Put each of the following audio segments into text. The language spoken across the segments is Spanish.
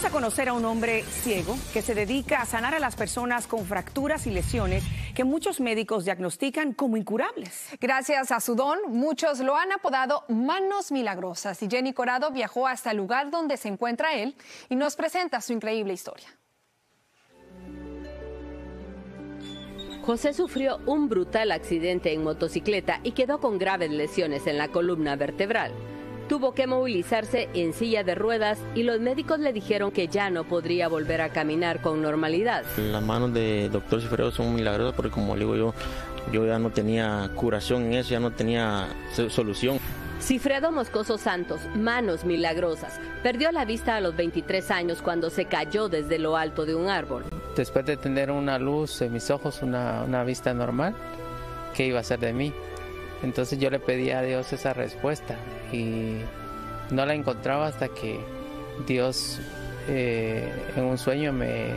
a conocer a un hombre ciego que se dedica a sanar a las personas con fracturas y lesiones que muchos médicos diagnostican como incurables. Gracias a su don, muchos lo han apodado Manos Milagrosas, y Jenny Corado viajó hasta el lugar donde se encuentra él y nos presenta su increíble historia. José sufrió un brutal accidente en motocicleta y quedó con graves lesiones en la columna vertebral. Tuvo que movilizarse en silla de ruedas y los médicos le dijeron que ya no podría volver a caminar con normalidad. Las manos de doctor Cifredo son milagrosas porque, como le digo yo ya no tenía curación en eso, ya no tenía solución. Cifredo Moscoso Santos, Manos Milagrosas, perdió la vista a los 23 años cuando se cayó desde lo alto de un árbol. Después de tener una luz en mis ojos, una vista normal, ¿qué iba a hacer de mí? Entonces yo le pedí a Dios esa respuesta y no la encontraba hasta que Dios en un sueño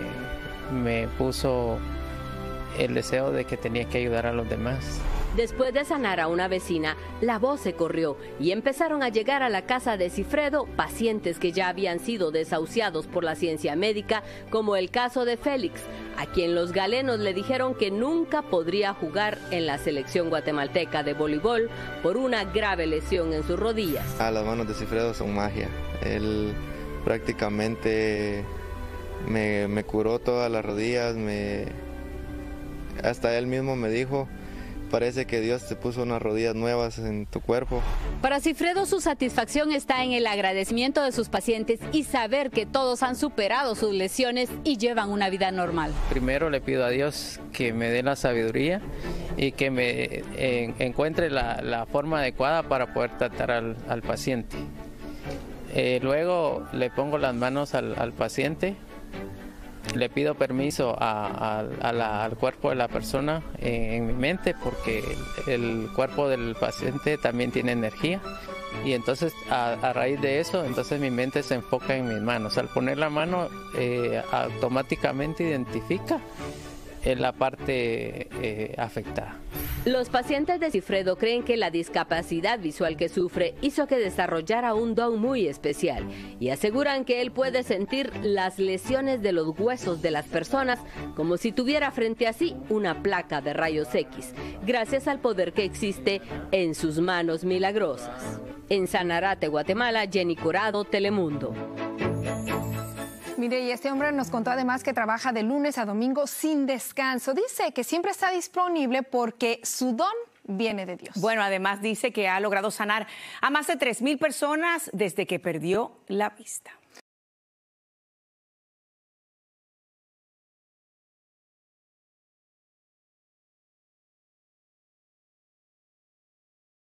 me puso el deseo de que tenía que ayudar a los demás. Después de sanar a una vecina, la voz se corrió y empezaron a llegar a la casa de Cifredo pacientes que ya habían sido desahuciados por la ciencia médica, como el caso de Félix, a quien los galenos le dijeron que nunca podría jugar en la selección guatemalteca de voleibol por una grave lesión en sus rodillas. Las manos de Cifredo son magia. Él prácticamente me curó todas las rodillas, hasta él mismo me dijo: parece que Dios te puso unas rodillas nuevas en tu cuerpo. Para Cifredo, su satisfacción está en el agradecimiento de sus pacientes y saber que todos han superado sus lesiones y llevan una vida normal. Primero le pido a Dios que me dé la sabiduría y que me encuentre la forma adecuada para poder tratar al paciente. Luego le pongo las manos al paciente. Le pido permiso al cuerpo de la persona en mi mente, porque el cuerpo del paciente también tiene energía, y entonces a raíz de eso, entonces mi mente se enfoca en mis manos. Al poner la mano automáticamente identifica la parte afectada. Los pacientes de Cifredo creen que la discapacidad visual que sufre hizo que desarrollara un don muy especial y aseguran que él puede sentir las lesiones de los huesos de las personas como si tuviera frente a sí una placa de rayos X, gracias al poder que existe en sus manos milagrosas. En Sanarate, Guatemala, Jenny Corado, Telemundo. Mire, y este hombre nos contó además que trabaja de lunes a domingo sin descanso. Dice que siempre está disponible porque su don viene de Dios. Bueno, además dice que ha logrado sanar a más de 3,000 personas desde que perdió la vista.